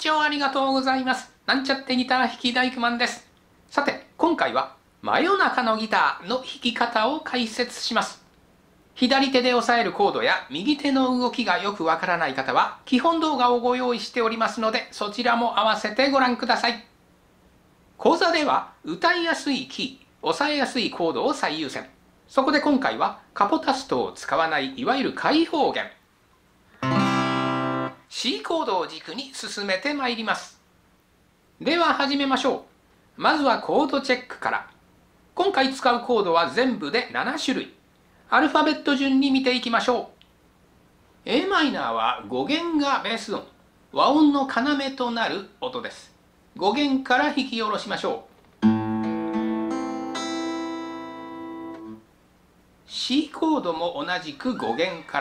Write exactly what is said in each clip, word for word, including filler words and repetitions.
聴ありがとうございます。なんちゃってギター弾き大工マンです。さて、今回は真夜中のギターの弾き方を解説します。左手で押さえるコードや右手の動きがよくわからない方は基本動画をご用意しておりますので、そちらも合わせてご覧ください。講座では歌いやすいキー、押さえやすいコードを最優先。そこで今回はカポタストを使わないいわゆる開放弦。C コードを軸に進めてまいります。では始めましょう。まずはコードチェックから。今回使うコードは全部でななしゅるい。アルファベット順に見ていきましょう。a マイナーはご弦がベース音、和音の要となる音です。ご弦から弾き下ろしましょう。C コードも同じくご弦から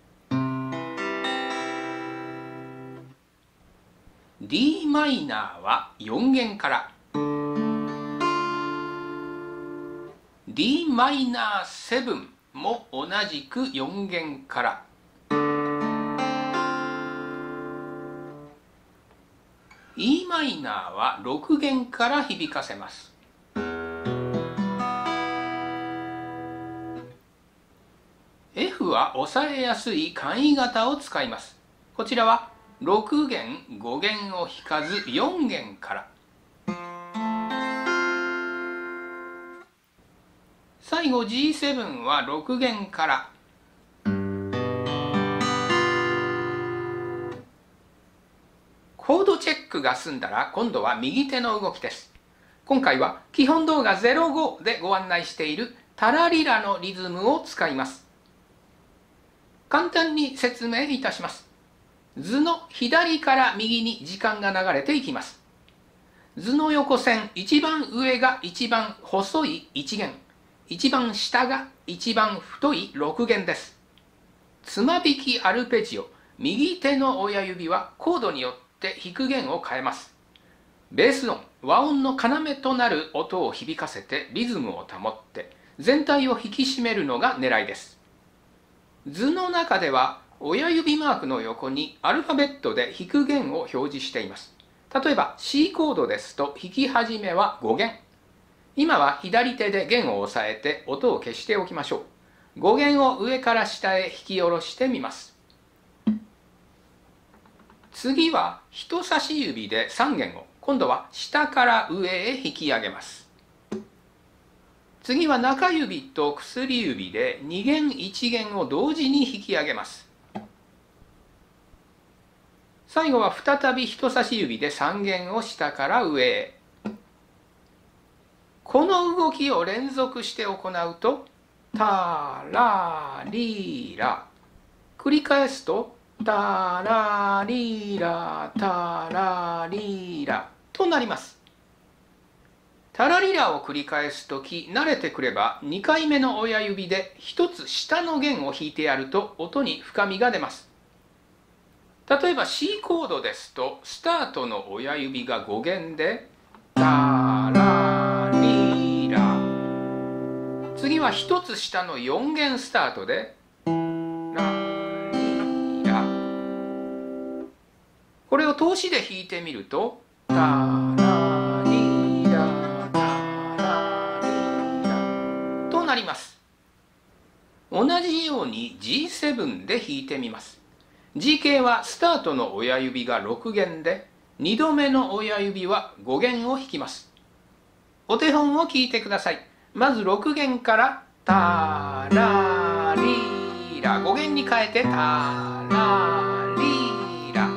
。D マイナーはよん弦から。D マイナーななも同じくよん弦から。E マイナーはろく弦から響かせます。F は押さえやすい簡易型を使います。こちらはろく弦、ご弦を弾かずよん弦から。最後 ジーセブン はろく弦から。コードチェックが済んだら今度は右手の動きです。今回は基本動画ゼロごでご案内しているタラリラのリズムを使います。簡単に説明いたします。図の左から右に時間が流れていきます。図の横線、一番上が一番細いいち弦、一番下が一番太いろく弦です。つま弾きアルペジオ、右手の親指はコードによって弾く弦を変えます。ベース音、和音の要となる音を響かせてリズムを保って全体を引き締めるのが狙いです。図の中では親指マークの横にアルファベットで弾く弦を表示しています。例えば C コードですと弾き始めはご弦。今は左手で弦を押さえて音を消しておきましょう。ご弦を上から下へ弾き下ろしてみます。次は人差し指でさん弦を、今度は下から上へ引き上げます。次は中指と薬指でに弦いち弦を同時に引き上げます。最後は再び人差し指でさん弦を下から上へ。この動きを連続して行うと、タラリラ。繰り返すと、タラリラ、タラリラとなります。タラリラを繰り返すとき、慣れてくればにかいめの親指でひとつ下の弦を弾いてやると音に深みが出ます。例えば C コードですと、スタートの親指がご弦で、タラリラ。次はひとつ下のよん弦スタートで、ラリラ。これを通しで弾いてみると、タラリラ、タラリラとなります。同じように ジーセブン で弾いてみます。ジー 系はスタートの親指がろく弦で、にどめの親指はご弦を弾きます。お手本を聞いてください。まずろく弦からタラリラ、ご弦に変えてタラリラ。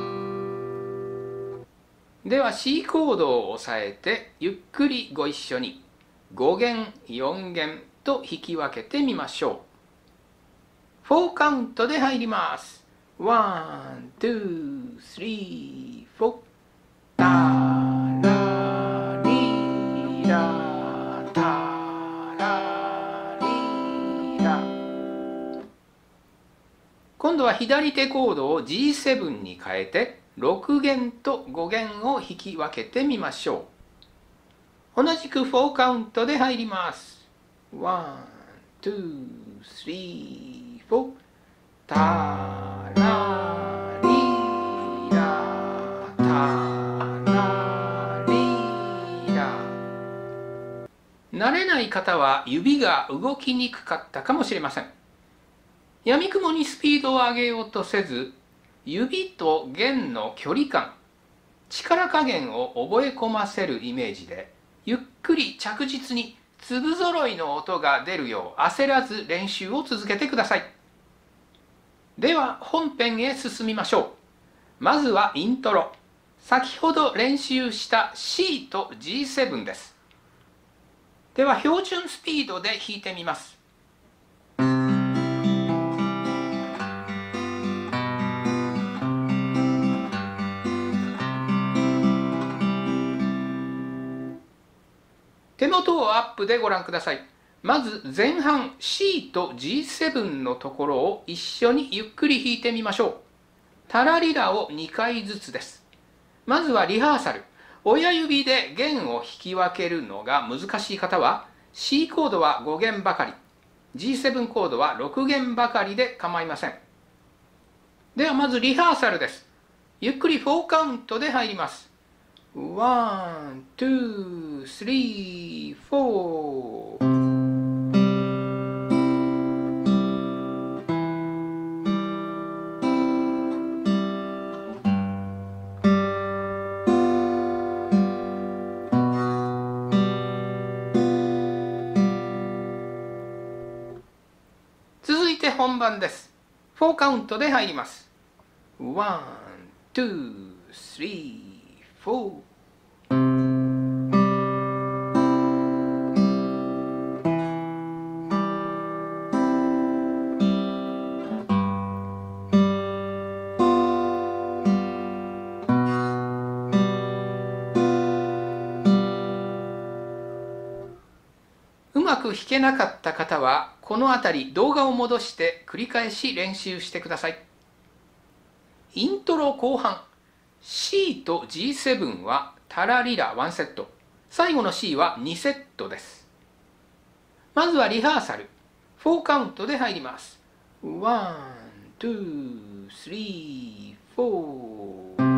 では C コードを押さえてゆっくりご一緒にご弦、よん弦と弾き分けてみましょう。よんカウントで入ります。ワン、ツー、スリー、フォー。タラリラ、タラリラ。今度は左手コードを ジーセブン に変えてろく弦とご弦を弾き分けてみましょう。同じくよんカウントで入ります。ワン、ツー、スリー、フォー。タラリラタれない方は指が動きにくかったかもしれません。やみくもにスピードを上げようとせず、指と弦の距離感、力加減を覚え込ませるイメージで、ゆっくり着実に粒揃いの音が出るよう焦らず練習を続けてください。では本編へ進みましょう。まずはイントロ。先ほど練習した C と ジーセブン です。では標準スピードで弾いてみます。手元をアップでご覧ください。まず前半 C と ジーセブン のところを一緒にゆっくり弾いてみましょう。タラリラをにかいずつです。まずはリハーサル。親指で弦を弾き分けるのが難しい方は C コードはご弦ばかり、ジーセブン コードはろく弦ばかりで構いません。ではまずリハーサルです。ゆっくりよんカウントで入ります。ワン、ツー、スリー、フォー。続いて本番です。よんカウントで入ります。ワン、ツー、スリー、フォー。うまく弾けなかった方はこの辺り動画を戻して繰り返し練習してください。イントロ後半 C と ジーセブン はタラリラワンセット、最後の C はにセットです。まずはリハーサル。よんカウントで入ります。ワン、ツー、スリー、フォー。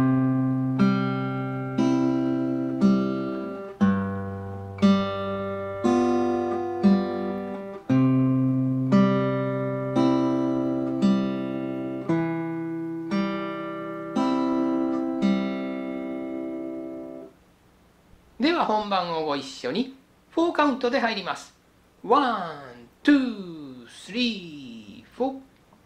では本番をご一緒に。よんカウントで入ります。ワン、ツー、スリー、フォー。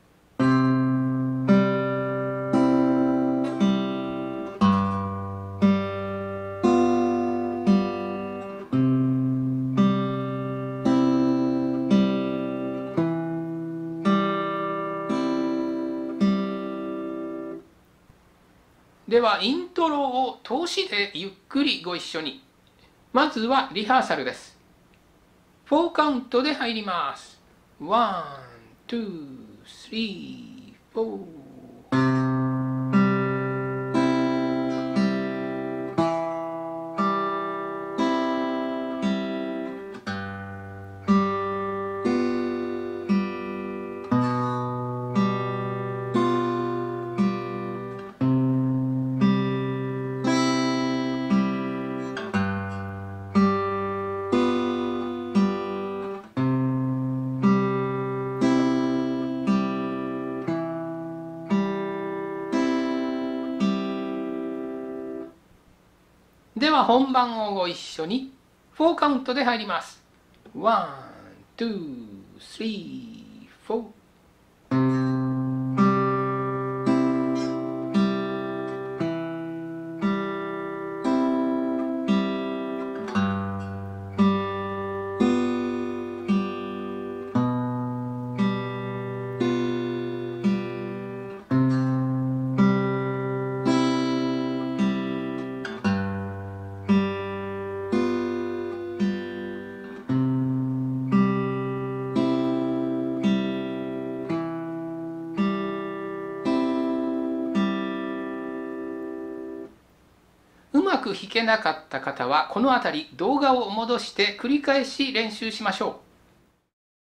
ではイントロを通しでゆっくりご一緒に。まずはリハーサルです。よんカウントで入ります。ワン、ツー、スリー、フォー。では本番をご一緒に。よんカウントで入ります。ワン、ツー、スリー、フォー。うまく弾けなかった方はこの辺り動画を戻して繰り返し練習しましょう。